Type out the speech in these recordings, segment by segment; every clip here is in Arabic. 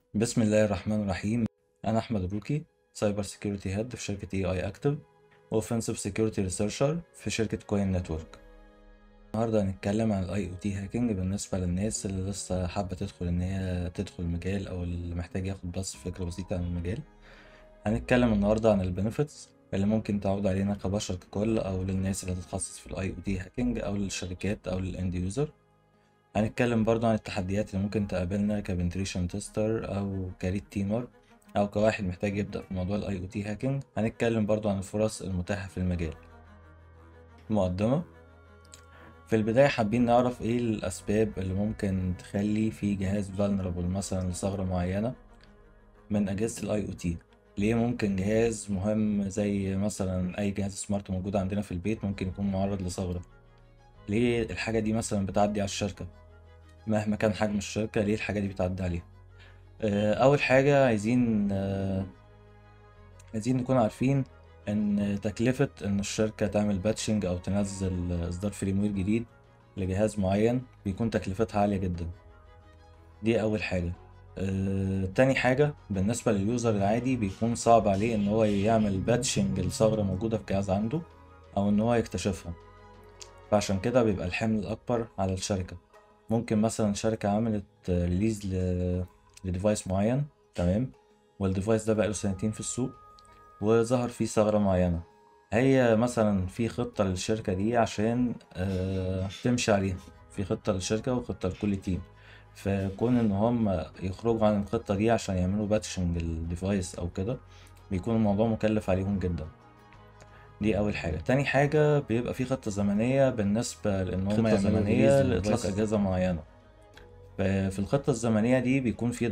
بسم الله الرحمن الرحيم. أنا أحمد الروكي، سايبر سيكيورتي هيد في شركة اي اكتف، واوفنسيف سيكيورتي ريسيرشر في شركة كوين نتورك. النهاردة هنتكلم عن الاي او تي هاكينج بالنسبة للناس اللي لسه حابة تدخل ان هي تدخل المجال او اللي محتاج ياخد بس فكرة بسيطة عن المجال. هنتكلم النهاردة عن البنفيتس اللي ممكن تعود علينا كبشر ككل او للناس اللي هتتخصص في الاي او تي هاكينج او للشركات او للاند يوزر. هنتكلم برضو عن التحديات اللي ممكن تقابلنا كبنتريشن تيستر او كريد تيمر او كواحد محتاج يبدأ في موضوع الاي او تي هاكينج. هنتكلم برضو عن الفرص المتاحة في المجال. مقدمة. في البداية حابين نعرف ايه الاسباب اللي ممكن تخلي في جهاز vulnerable مثلا لثغرة معينة من اجهزة الاي او تي. ليه ممكن جهاز مهم زي مثلا اي جهاز سمارت موجود عندنا في البيت ممكن يكون معرض لثغرة؟ ليه الحاجة دي مثلا بتعدي على الشركة؟ مهما كان حجم الشركة ليه الحاجة دي بتعدي عليها؟ أول حاجة عايزين نكون عارفين إن تكلفة إن الشركة تعمل باتشنج أو تنزل إصدار فريموير جديد لجهاز معين بيكون تكلفتها عالية جدا. دي أول حاجة. تاني حاجة بالنسبة لليوزر العادي بيكون صعب عليه إن هو يعمل باتشنج لثغرة موجودة في جهاز عنده أو إن هو يكتشفها، فعشان كده بيبقى الحمل الأكبر على الشركة. ممكن مثلا شركة عملت ريليز لديفايس معين، تمام، والديفايس ده بقاله سنتين في السوق وظهر فيه ثغرة معينة. هي مثلا في خطة للشركة دي عشان تمشي عليها، في خطة للشركة وخطة لكل تيم، فكون ان هم يخرجوا عن الخطة دي عشان يعملوا باتشنج الديفايس او كده بيكون الموضوع مكلف عليهم جدا. دي اول حاجة. تاني حاجة بيبقى في خطة زمنية بالنسبة لان هم خطة يعملوا زمنية ريليز لاطلاق للديفايس. اجهزة معينة. في الخطة الزمنية دي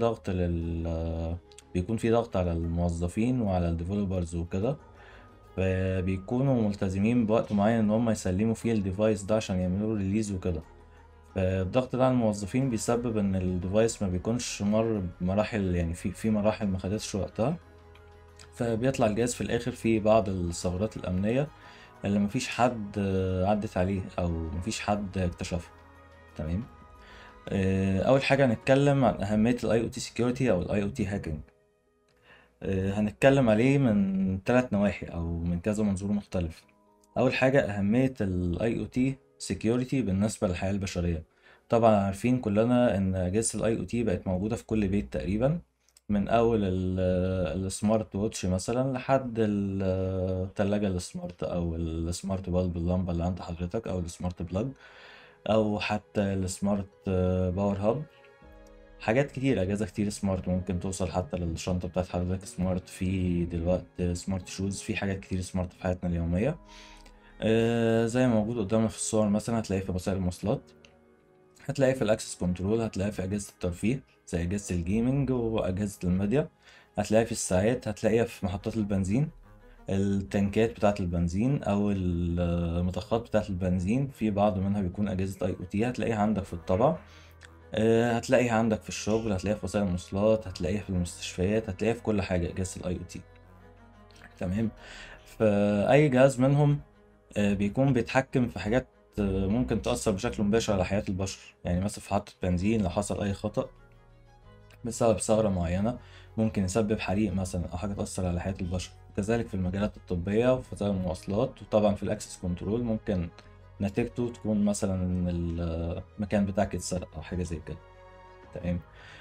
بيكون في ضغط على الموظفين وعلى الديفلوبرز وكده، فبيكونوا ملتزمين بوقت معين ان هم يسلموا فيه الديفايس ده عشان يعملوا ريليز وكده. فالضغط ده على الموظفين بيسبب ان الديفايس ما بيكونش مر بمراحل، يعني في مراحل ما خدتش وقتها، فبيطلع الجهاز في الاخر فيه بعض الثغرات الامنية اللي مفيش حد عدت عليه او مفيش حد اكتشفها. تمام. اول حاجه هنتكلم عن اهميه الاي او تي سكيورتي او الاي او تي هاكينج. هنتكلم عليه من ثلاث نواحي او من كذا منظور مختلف. اول حاجه اهميه الاي او تي سكيورتي بالنسبه للحياه البشريه. طبعا عارفين كلنا ان اجهزه الاي او تي بقت موجوده في كل بيت تقريبا، من اول السمارت ووتش مثلا لحد الثلاجه السمارت او السمارت بالب، اللمبه اللي عند حضرتك، او السمارت بلاج، او حتى السمارت باور هاب. حاجات كتير، اجهزه كتير سمارت ممكن توصل حتى للشنطه بتاعت حضرتك سمارت، في دلوقتي سمارت شوز، في حاجات كتير سمارت في حياتنا اليوميه. زي ما موجود قدامنا في الصور، مثلا هتلاقيه في وسائل المواصلات، هتلاقيه في الاكسس كنترول، هتلاقيه في اجهزه الترفيه زي اجهزه الجيمنج واجهزه الميديا، هتلاقيها في الساعات، هتلاقيها في محطات البنزين، التنكات بتاعة البنزين أو المضخات بتاعة البنزين، في بعض منها بيكون أجهزة أي أو تي، هتلاقيها عندك في الطبع. هتلاقيها عندك في الشغل، هتلاقيها في وسائل المواصلات، هتلاقيها في المستشفيات، هتلاقيها في كل حاجة أجهزة الاي او تي. تمام. فأي جهاز منهم بيكون بيتحكم في حاجات ممكن تأثر بشكل مباشر على حياة البشر. يعني مثلا في محطة بنزين لو حصل أي خطأ بسبب ثغرة معينة ممكن يسبب حريق مثلا أو حاجة تأثر على حياة البشر. كذلك في المجالات الطبية وفي وسائل المواصلات، وطبعا في الأكسس كنترول ممكن نتيجته تكون مثلا إن المكان بتاعك اتسرق أو حاجة زي كده. تمام.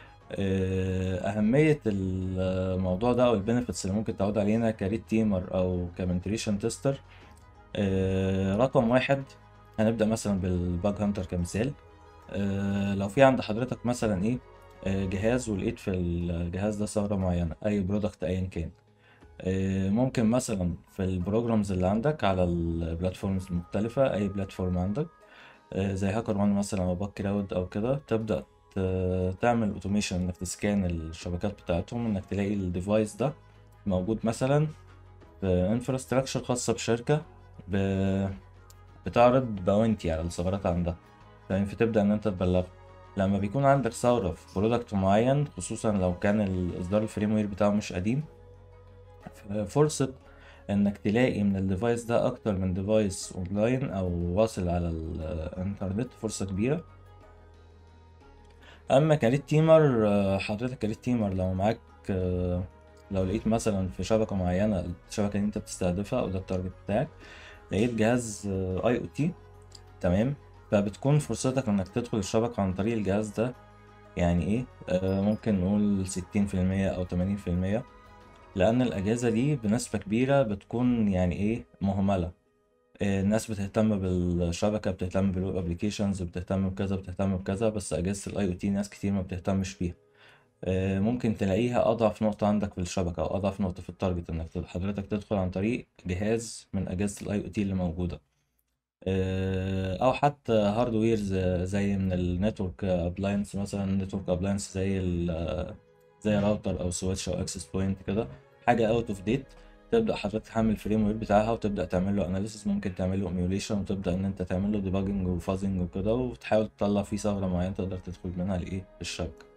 أهمية الموضوع ده أو البنفيتس اللي ممكن تعود علينا كريد تيمر أو كمنتريشن تيستر. رقم واحد، هنبدأ مثلا بالباج هانتر كمثال. لو في عند حضرتك مثلا ايه جهاز ولقيت في الجهاز ده ثغرة معينة، أي برودكت أيا كان، ممكن مثلا في البروجرامز اللي عندك على البلاتفورمز المختلفة، أي بلاتفورم عندك زي هاكر وان مثلا أو باك كلاود أو كده، تبدأ تعمل اوتوميشن انك تسكان الشبكات بتاعتهم، انك تلاقي الديفايس ده موجود مثلا في انفراستراكشر خاصة بشركة بتعرض باونتي على الثغرات عندها. فاهم؟ فتبدأ ان انت تبلغ لما بيكون عندك ثغرة في برودكت معين، خصوصا لو كان الاصدار الفريم وير بتاعه مش قديم، فرصة انك تلاقي من الديفايس ده اكتر من ديفايس اونلاين او واصل على الانترنت فرصة كبيرة. اما كاريت تيمر، حضرتك كاريت تيمر لو معاك، لو لقيت مثلا في شبكة معينة، الشبكة اللي انت بتستهدفها او ده التارجت بتاعك، لقيت جهاز اي او تي، تمام، فبتكون فرصتك انك تدخل الشبكة عن طريق الجهاز ده يعني ايه، ممكن نقول 60% او 80%، لان الاجهزة دي بنسبة كبيرة بتكون يعني ايه مهملة. الناس بتهتم بالشبكة، بتهتم بالويب ابليكيشنز، بتهتم بكذا بتهتم بكذا، بس اجهزة الاي او تي ناس كتير ما بتهتمش بيها. ممكن تلاقيها اضعف نقطة عندك في الشبكة او اضعف نقطة في التارجت، انك حضرتك تدخل عن طريق جهاز من اجهزة الاي او تي اللي موجودة، او حتى هاردوير زي من النتورك ابلاينس، مثلا نتورك ابلاينس زي زي راوتر او سويتش او اكسس بوينت كده، حاجه اوت اوف ديت. تبدا حضرتك تحمل الفريم وير بتاعها وتبدا تعمل له اناليسيس، ممكن تعمل له ايميوليشن، وتبدا ان انت تعمل له ديباجنج وفازنج وكده، وتحاول تطلع فيه ثغره معينه تقدر تدخل منها لايه الشبكه.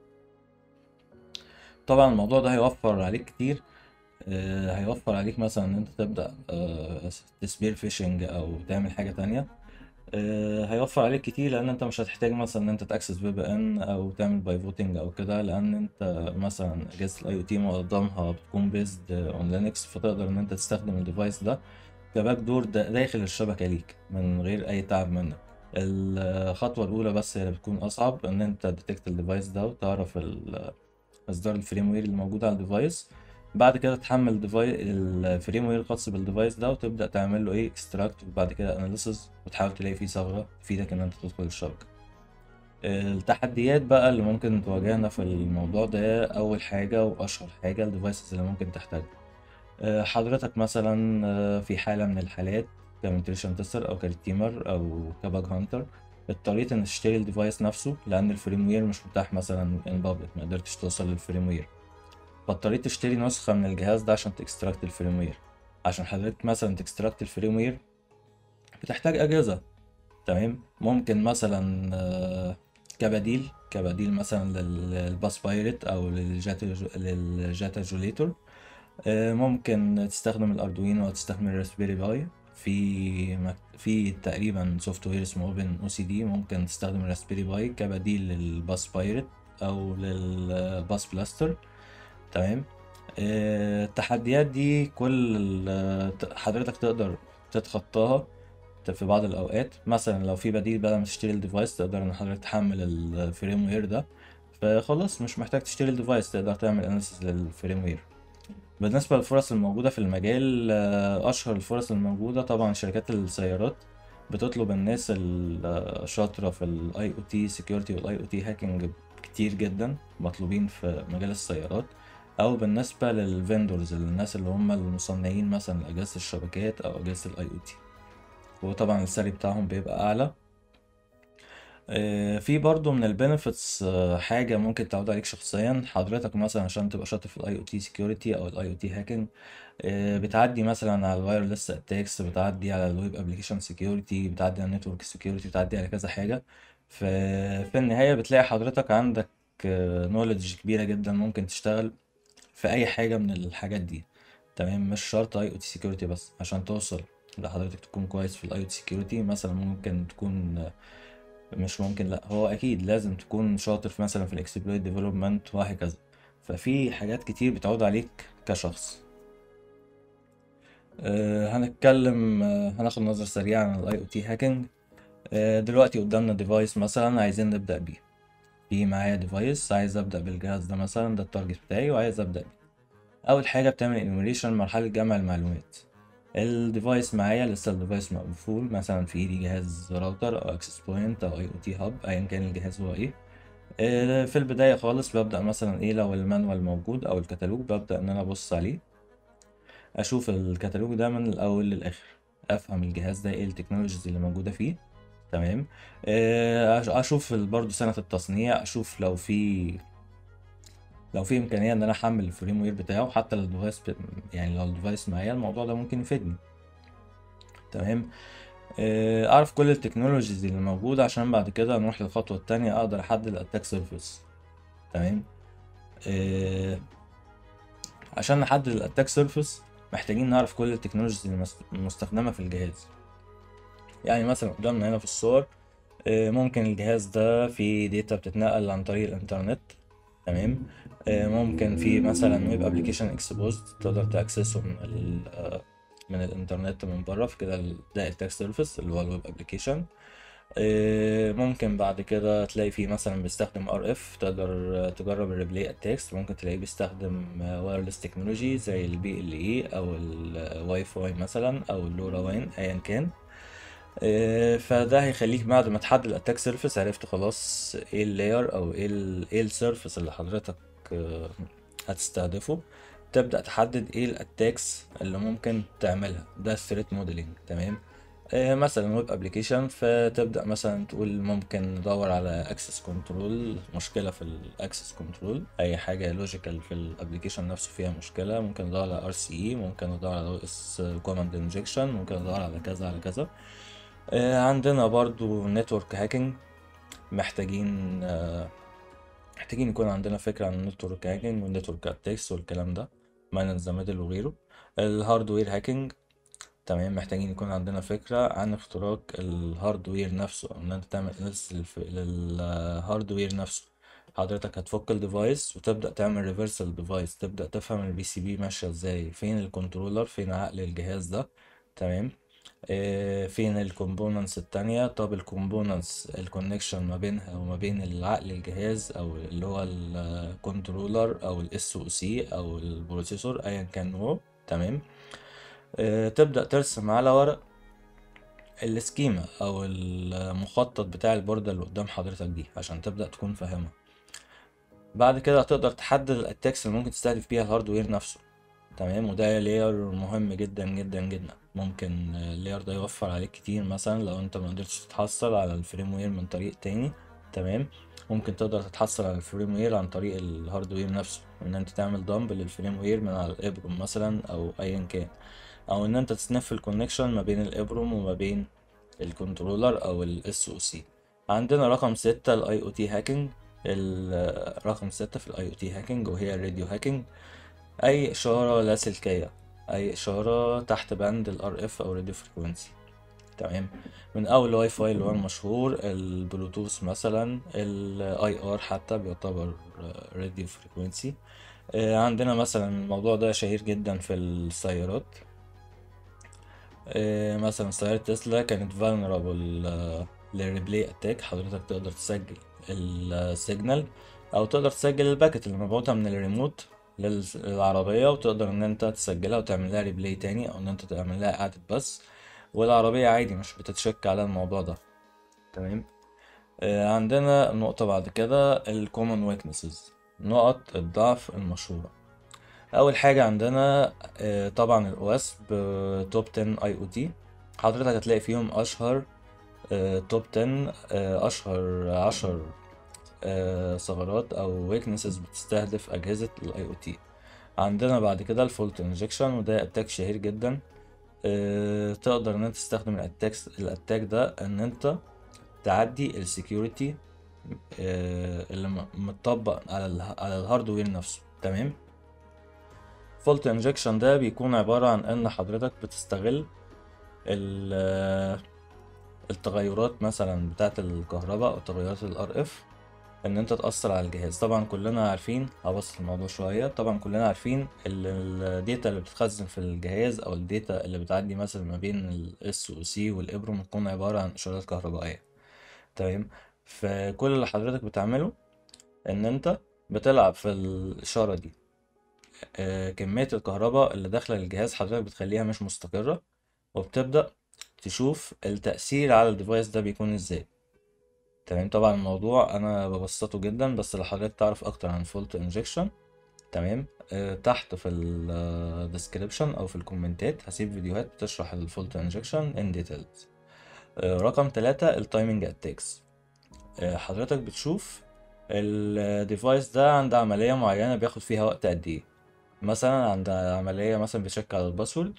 طبعا الموضوع ده هيوفر عليك كتير. هيوفر عليك مثلا ان انت تبدا تسبير فيشنج او تعمل حاجه تانية. هيوفر عليك كتير، لان انت مش هتحتاج مثلا ان انت تاكسس في بي ان او تعمل بايفوتنج او كده، لان انت مثلا اجهزه الاي او تي معظمها بتكون بيزد اون لينكس، فتقدر ان انت تستخدم الديفايس ده كباك دور داخل الشبكه ليك من غير اي تعب منك. الخطوه الاولى بس هي اللي بتكون اصعب، ان انت تديتكت الديفايس ده وتعرف اصدار الفريم وير الموجود على الديفايس. بعد كده تحمل الفريم وير الخاص بالديفايس ده، وتبدا تعمل له ايه اكستراكت، وبعد كده اناليسز، وتحاول تلاقي فيه ثغره تفيدك ان انت تدخل الشبكه. التحديات بقى اللي ممكن تواجهنا في الموضوع ده، اول حاجه واشهر حاجه الديفايسز اللي ممكن تحتاجها. حضرتك مثلا في حالة من الحالات كمنتريشن تستر أو كريتيمر أو كباج هانتر، اضطريت إن تشتري الديفايس نفسه، لأن الفريم وير مش متاح مثلا ان بابليك، ما قدرتش توصل للفريم وير، فاضطريت تشتري نسخة من الجهاز ده عشان تكستراكت الفريم وير. عشان حضرتك مثلا تكستراكت الفريم وير بتحتاج أجهزة، تمام. ممكن مثلا كبديل مثلا للباس بايرت أو للجاتا جوليتور، ممكن تستخدم الاردوينو او تستخدم الراسبيري باي. في تقريبا سوفت وير اسمه اوبن او سي دي، ممكن تستخدم الراسبيري باي كبديل للباس بايرت او للباس بلاستر، تمام. التحديات دي حضرتك تقدر تتخطاها في بعض الاوقات. مثلا لو في بديل، بدل ما تشتري الديفايس تقدر ان حضرتك تحمل الفريم وير ده، فخلاص مش محتاج تشتري الديفايس، تقدر تعمل اناليسيس للفريم وير. بالنسبة للفرص الموجودة في المجال، أشهر الفرص الموجودة طبعا شركات السيارات بتطلب الناس الشاطرة في الاي او تي سيكيورتي والاي او تي هاكينج كتير جدا، مطلوبين في مجال السيارات. أو بالنسبة للفندورز، الناس اللي هم المصنعين مثلا لأجهزة الشبكات أو أجهزة الاي او تي، وطبعا السعر بتاعهم بيبقى أعلى. في برضو من البينيفيتس حاجة ممكن تعود عليك شخصيا حضرتك، مثلا عشان تبقى شاطر في الاي او تي سيكيورتي او الاي او تي هاكينج، بتعدي مثلا على الوايرلس اتاكس، بتعدي على الويب ابلكيشن سيكيورتي، بتعدي على النتورك سيكيورتي، بتعدي على كذا حاجة. في النهاية بتلاقي حضرتك عندك نوليدج كبيرة جدا، ممكن تشتغل في اي حاجة من الحاجات دي، تمام. مش شرط اي او تي سيكيورتي بس عشان توصل لحضرتك تكون كويس في الاي او تي سيكيورتي. مثلا ممكن تكون مش ممكن، لا هو اكيد لازم تكون شاطر في مثلا في الاكسبلويت ديفلوبمنت وهكذا. ففي حاجات كتير بتعود عليك كشخص. هنتكلم، هناخد نظرة سريعة عن الاي او تي هاكينج. دلوقتي قدامنا ديفايس مثلا عايزين نبدأ بيه. في معايا ديفايس عايز ابدأ بالجهاز ده، مثلا ده التارجت بتاعي وعايز ابدأ بيه. اول حاجة بتعمل انيميليشن، مرحلة جمع المعلومات. الديفايس معايا لسه الديفايس مقفول، مثلا في ايدي جهاز راوتر او اكسس بوينت او اي او تي هاب، ايا كان الجهاز هو ايه. في البداية خالص ببدأ مثلا ايه، لو المانوال موجود او الكتالوج ببدأ ان انا ابص عليه، اشوف الكتالوج ده من الاول للاخر، افهم الجهاز ده ايه التكنولوجيز اللي موجودة فيه، تمام. اشوف برضو سنة التصنيع، اشوف لو في امكانية ان انا احمل الفريم وير بتاعه، حتى لو الديفايس يعني لو الديفايس معايا الموضوع ده ممكن يفيدني، تمام. اعرف كل التكنولوجيز اللي موجودة عشان بعد كده نروح للخطوة التانية، اقدر احدد الاتاك سيرفيس، تمام. آه، عشان نحدد الاتاك سيرفيس محتاجين نعرف كل التكنولوجيز المستخدمة في الجهاز. يعني مثلا قدامنا هنا في الصور ممكن الجهاز ده فيه داتا بتتنقل عن طريق الانترنت. تمام. ممكن في مثلا ويب ابلكيشن اكسبوزد تقدر تاكسسه من الانترنت من بره، في كده ده التاك سيرفيس اللي هو الويب ابلكيشن. ممكن بعد كده تلاقي فيه مثلا بيستخدم ار اف، تقدر تجرب الريبلاي اتاكس. ممكن تلاقيه بيستخدم وايرلس تكنولوجي زي البي ال اي او الواي فاي مثلا او اللورا وين ايا كان. فده هيخليك بعد ما تحدد الاتاك سيرفيس عرفت خلاص ايه اللاير او ايه السيرفيس اللي حضرتك آه، هتستهدفه. تبدأ تحدد ايه الاتاكس اللي ممكن تعملها، ده الثريت موديلنج. تمام. مثلا ويب ابلكيشن، فتبدأ مثلا تقول ممكن ندور على اكسس كنترول، مشكلة في الاكسس كنترول، اي حاجة لوجيكال في الابلكيشن نفسه فيها مشكلة. ممكن ندور على ار سي اي، ممكن ندور على او اس كوماند انجكشن، ممكن ندور على كذا على كذا. عندنا برضو نتورك هاكينج. محتاجين محتاجين يكون عندنا فكرة عن النتورك هاكينج والنتورك اتاكس والكلام ده، ماينز ذا ميدل وغيره. الهاردوير هاكينج، تمام، محتاجين يكون عندنا فكرة عن اختراق الهاردوير نفسه، او ان انت تعمل للهاردوير نفسه. حضرتك هتفك الديفايس وتبدأ تعمل ريفرسال ديفايس، تبدأ تفهم البي سي بي ماشية ازاي، فين الكنترولر، فين عقل الجهاز ده. تمام. فين الكومبوننتس التانية؟ طب الكومبوننتس الكونكشن ما بينها وما بين العقل الجهاز او اللي هو الكنترولر او الاس او سي او البروسيسور ايا كان هو. تمام. تبدأ ترسم على ورق السكيما او المخطط بتاع البوردة اللي قدام حضرتك دي عشان تبدأ تكون فاهمها. بعد كده هتقدر تحدد الاتاكس اللي ممكن تستهدف بيها الهاردوير نفسه. تمام. وده لاير مهم جدا جدا جدا. ممكن اللاير ده يوفر عليك كتير، مثلا لو انت ما قدرتش تتحصل على الفريم وير من طريق تاني. تمام. ممكن تقدر تتحصل على الفريم وير عن طريق الهاردوير نفسه، ان انت تعمل دمب للفريم وير من على الابروم مثلا او ايا كان، او ان انت تسنف الكونكشن ما بين الابروم وما بين الكنترولر او الاس او سي. عندنا رقم 6 الاي او تي هاكينج. رقم 6 في الاي او تي هاكينج وهي الراديو هاكينج. اي اشارة لاسلكية، اي اشارة تحت بند الار اف او راديو فريكوينسي. تمام. من اول واي فاي اللي هو المشهور، البلوتوث مثلا، الاي ار حتى بيعتبر راديو فريكوينسي. عندنا مثلا الموضوع ده شهير جدا في السيارات. مثلا سيارة تسلا كانت vulnerable للريبلاي اتاك. حضرتك تقدر تسجل السيجنال او تقدر تسجل الباكت اللي مبعوثة من الريموت للعربية، وتقدر ان انت تسجلها وتعمل لها ريبلاي تاني، او ان انت تعمل لها اعادة بس، والعربية عادي مش بتتشك على الموضوع ده. تمام. عندنا نقطة بعد كده الكومن ويكنسز، نقط الضعف المشهورة. اول حاجه عندنا طبعا الاوس بتوب 10 اي او تي. حضرتك هتلاقي فيهم اشهر توب 10، اشهر 10 ثغرات او ويكنسز بتستهدف اجهزه الاي او تي. عندنا بعد كده الفولت انجكشن، وده اتاك شهير جدا. تقدر ان انت تستخدم الاتاك ده ان انت تعدي السكيورتي اللي متطبق على الهاردوير نفسه. تمام. فولت انجكشن ده بيكون عبارة عن ان حضرتك بتستغل ال- التغيرات مثلا بتاعة الكهرباء او تغيرات الار اف، ان انت تأثر على الجهاز. طبعا كلنا عارفين، هبسط الموضوع شوية، طبعا كلنا عارفين الداتا اللي بتتخزن في الجهاز او الداتا اللي بتعدي مثلا ما بين الاس او سي والابرم بتكون عبارة عن اشارات كهربائية. تمام. فكل اللي حضرتك بتعمله ان انت بتلعب في الاشارة دي. كمية الكهرباء اللي داخلة للجهاز حضرتك بتخليها مش مستقرة، وبتبدأ تشوف التأثير على الديفايس ده بيكون ازاي. تمام. طبعا الموضوع انا ببسطه جدا، بس لو حضرتك تعرف اكتر عن فولت انجكشن، تمام، تحت في الديسكريبشن او في الكومنتات هسيب فيديوهات بتشرح الفولت انجكشن ان ديتيلز. رقم 3 التايمنج اتاكس. حضرتك بتشوف الديفايس ده عند عملية معينة بياخد فيها وقت قد ايه. مثلا عند عملية مثلا بتشيك على الباسورد،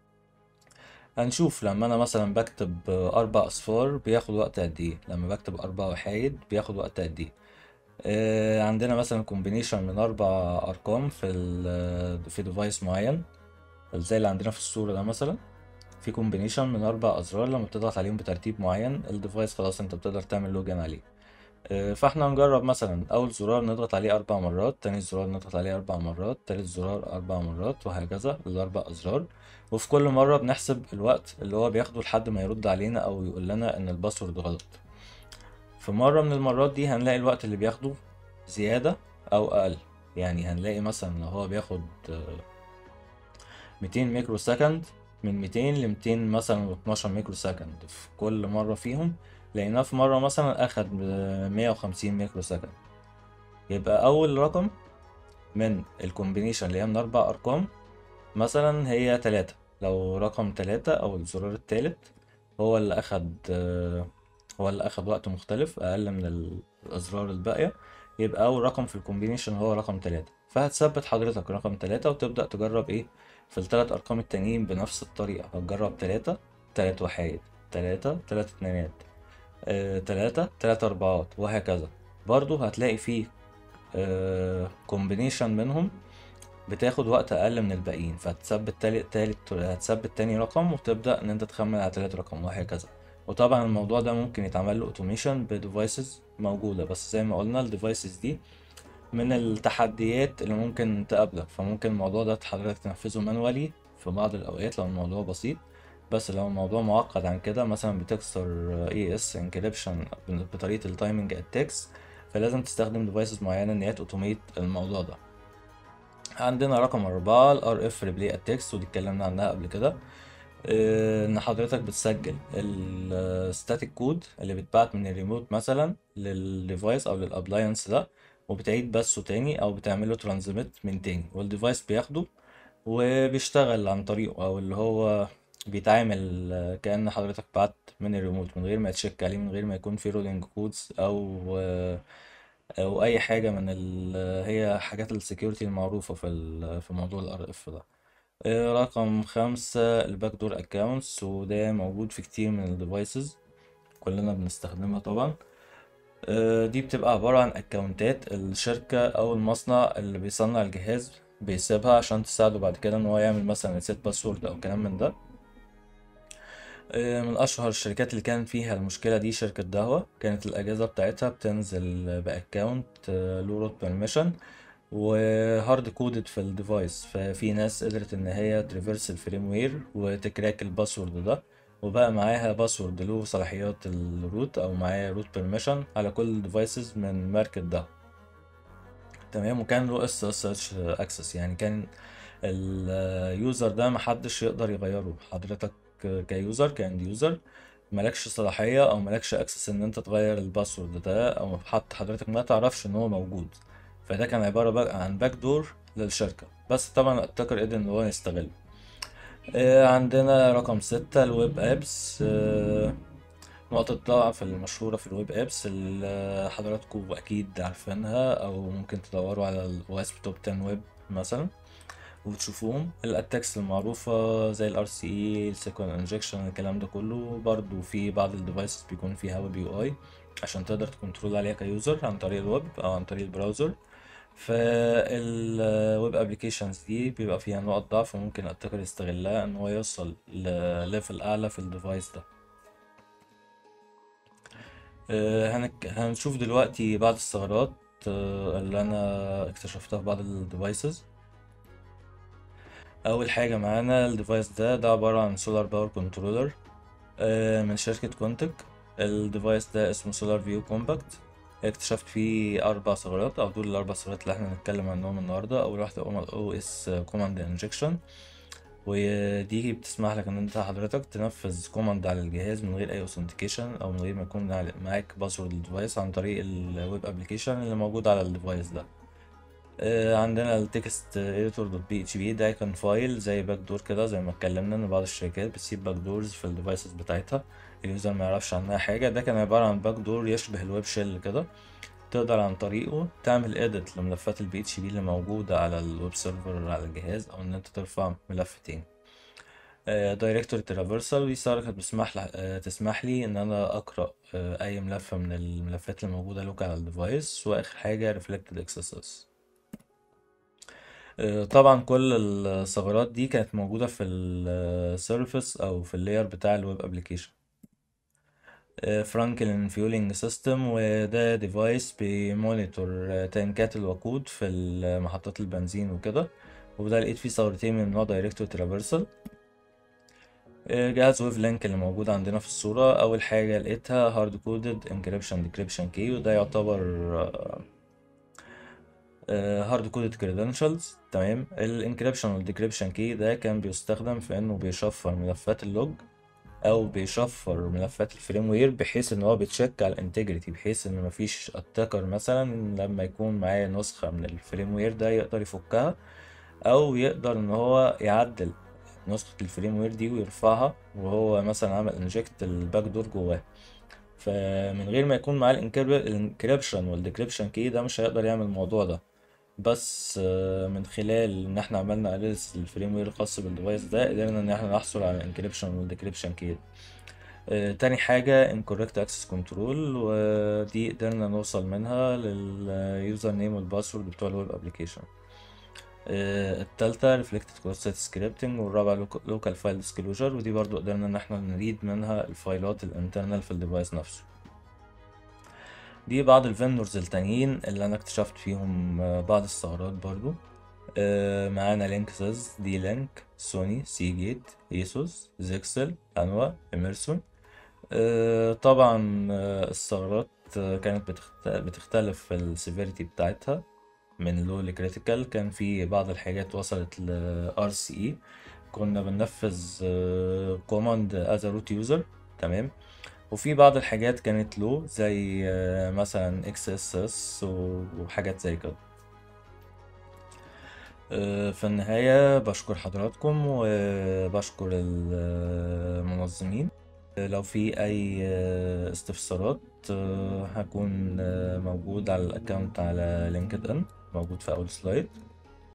هنشوف لما انا مثلا بكتب 4 اصفار بياخد وقت قد ايه، لما بكتب 4 وحايد بياخد وقت قد ايه. عندنا مثلا كومبينيشن من 4 ارقام في ديفايس معين زي اللي عندنا في الصورة ده مثلا. في كومبينيشن من 4 أزرار لما بتضغط عليهم بترتيب معين الديفايس خلاص انت بتقدر تعمل لوجن عليه. فاحنا هنجرب مثلا أول زرار نضغط عليه 4 مرات، تاني زرار نضغط عليه 4 مرات، تالت زرار 4 مرات، وهكذا ال4 أزرار. وفي كل مرة بنحسب الوقت اللي هو بياخده لحد ما يرد علينا أو يقول لنا إن الباسورد غلط. في مرة من المرات دي هنلاقي الوقت اللي بياخده زيادة أو أقل. يعني هنلاقي مثلا لو هو بياخد 200 ميكرو سكند، من 200 ل 200 مثلا و12 ميكرو سكند في كل مرة فيهم. لقيناه في مرة مثلا أخد 150 ميكرو سكند. يبقى أول رقم من الكومبينيشن اللي هي من 4 أرقام مثلا هي 3. لو رقم 3 أو الزرار التالت هو اللي أخد هو اللي أخد وقت مختلف أقل من الأزرار الباقية، يبقى أول رقم في الكومبينيشن هو رقم 3. فهتثبت حضرتك رقم 3 وتبدأ تجرب إيه في ال3 أرقام التانيين بنفس الطريقة. هتجرب 3 تلات وحايد، 3 تلات اتنينات، 3 تلات أربعات، وهكذا. برضو هتلاقي فيه كومبينيشن منهم بتاخد وقت اقل من الباقيين، فهتثبت تالت هتثبت تاني رقم وتبدا ان انت تخمن على تالت رقم، وهكذا. وطبعا الموضوع ده ممكن يتعمل له اوتوميشن بديفايسز موجوده، بس زي ما قلنا الديفايسز دي من التحديات اللي ممكن تقابلك، فممكن الموضوع ده حضرتك تنفذه مانوالي في بعض الاوقات لو الموضوع بسيط. بس لو الموضوع معقد عن كده، مثلا بتكسر اي اس انكريبشن بطريقه التايمنج اتاكس، فلازم تستخدم ديفايسز معينه ان هي توتوميت الموضوع ده. عندنا رقم 4 ال RF Replay Attacks، ودي اتكلمنا عنها قبل كده. إن حضرتك بتسجل الستاتيك كود اللي بيتبعت من الريموت مثلا للديفايس أو للأبلاينس ده، وبتعيد بثه تاني أو بتعمله ترانزميت من تاني، والديفايس بياخده وبيشتغل عن طريقه، أو اللي هو بيتعامل كأن حضرتك بعت من الريموت من غير ما تشيك عليه، من غير ما يكون في رولينج كودز او اي حاجه من هي حاجات السكيورتي المعروفه في موضوع الار اف ده. رقم 5 الباك دور اكاونتس، وده موجود في كتير من الديفايسز كلنا بنستخدمها طبعا. دي بتبقى عبارة عن اكونتات الشركة او المصنع اللي بيصنع الجهاز بيسيبها عشان تساعده بعد كده ان هو يعمل مثلا ريسيت باسورد او كلام من ده. من أشهر الشركات اللي كان فيها المشكلة دي شركة دهوة، كانت الأجهزة بتاعتها بتنزل بأكاونت له روت بيرميشن وهارد كودد في الديفايس، ففي ناس قدرت إن هي تريفرس الفريم وير وتكراك الباسورد ده، وبقى معاها باسورد له صلاحيات الروت أو معاه روت بيرميشن على كل الديفايسز من ماركة ده. تمام. وكان له اس اتش اكسس، يعني كان اليوزر ده محدش يقدر يغيره. حضرتك كيوزر كاند يوزر ملكش صلاحية او ملكش اكسس ان انت تغير الباسورد ده، او حتى حضرتك ما تعرفش ان هو موجود. فده كان عبارة بقى عن باك دور للشركة، بس طبعا الاتاكر قدر ان هو يستغله. عندنا رقم 6 الويب ابس. نقطة الضعف المشهورة في الويب ابس اللي حضراتكم اكيد عارفينها، او ممكن تدوروا على الواسب توب 10 ويب مثلا وتشوفوهم. الاتاكس المعروفة زي الار سي اي، السيكوال انجكشن، الكلام ده كله. برضو في بعض الديفايسز بيكون فيها ويب يو اي عشان تقدر تكنترول عليها كيوزر عن طريق الويب او عن طريق البراوزر. فالويب ابليكيشنز دي بيبقى فيها نقط ضعف وممكن الاتاكر يستغلها ان هو يوصل لليفل اعلى في الديفايس ده. هنشوف دلوقتي بعض الثغرات اللي انا اكتشفتها في بعض الديفايسز. اول حاجه معانا الديفايس ده عباره عن سولار باور كنترولر من شركه كونتك. الديفايس ده اسمه سولار فيو كومباكت. اكتشفت فيه 4 ثغرات، او دول ال4 ثغرات اللي احنا هنتكلم عنهم النهارده. اول واحده او اس كوماند انجكشن، ودي بتسمح لك ان انت حضرتك تنفذ كوماند على الجهاز من غير اي اوثنتيكيشن او من غير ما يكون معاك باسورد الديفايس عن طريق الويب ابليكيشن اللي موجود على الديفايس ده. عندنا التكست اديتور دوت بي اتش بي، ده كان فايل زي باك دور كده، زي ما اتكلمنا ان بعض الشركات بتسيب باك دورز في الديفايسز بتاعتها اليوزر ما يعرفش عنها حاجه. ده كان عباره عن باك دور يشبه الويب شيل كده، تقدر عن طريقه تعمل اديت لملفات البي اتش بي اللي موجوده على الويب سيرفر على الجهاز، او ان انت ترفع ملف تاني. دايركتوري ترافرسال، دي ثغرة كانت تسمح لي ان انا اقرا اي ملف من الملفات اللي موجوده لوكال على الديفايس. واخر حاجه ريفلكتد اكسسز. طبعا كل الثغرات دي كانت موجودة في السيرفس او في اللاير بتاع الويب ابليكيشن. فرانكلين فيولينج سيستم، وده ديفايس بيمونيتور تانكات الوقود في محطات البنزين وكده. وده لقيت فيه ثغرتين من نوع دايركت وترافرسال. جهاز ويف لينك اللي موجود عندنا في الصورة، أول حاجة لقيتها هارد كودد انكريبشن ديكريبشن كي، وده يعتبر هارد كودد كريدنشالز. تمام. الانكريبشن والديكريبشن كي ده كان بيستخدم في انه بيشفر ملفات اللوج او بيشفر ملفات الفريم وير، بحيث ان هو بيتشيك على الانتجريتي، بحيث ان مفيش اتاكر مثلا لما يكون معاه نسخة من الفريم وير ده يقدر يفكها، او يقدر ان هو يعدل نسخة الفريم وير دي ويرفعها وهو مثلا عمل انجكت الباك دور جواه. فمن غير ما يكون معاه الانكريبشن والديكريبشن كي ده مش هيقدر يعمل الموضوع ده. بس من خلال ان احنا عملنا اناليسيس للفريم وير الخاص بالديفايس ده، قدرنا ان احنا نحصل على الانكريبشن والديكريبشن كي. تاني حاجة incorrect access control، ودي قدرنا نوصل منها لليوزر نيم والباسورد بتوع الويب ابليكيشن. التالتة reflected cross site scripting، والرابعة local file disclosure، ودي برضو قدرنا ان احنا نريد منها الفايلات الانترنال في الديفايس نفسه. دي بعض الفندورز التانيين اللي انا اكتشفت فيهم بعض الثغرات برضو. معانا لينكسز، دي لينك، سوني، سي جيت، ايسوس، زيكسل، انوا، اميرسون. طبعا الثغرات كانت بتختلف في السيفيريتي بتاعتها من لو لكريتيكال. كان في بعض الحاجات وصلت ل RCE، كنا بننفذ كوماند از روت يوزر. تمام. وفي بعض الحاجات كانت لو زي مثلا XSS وحاجات زي كده. في النهاية بشكر حضراتكم وبشكر المنظمين. لو في أي استفسارات هكون موجود على الأكاونت على لينكد إن، موجود في أول سلايد.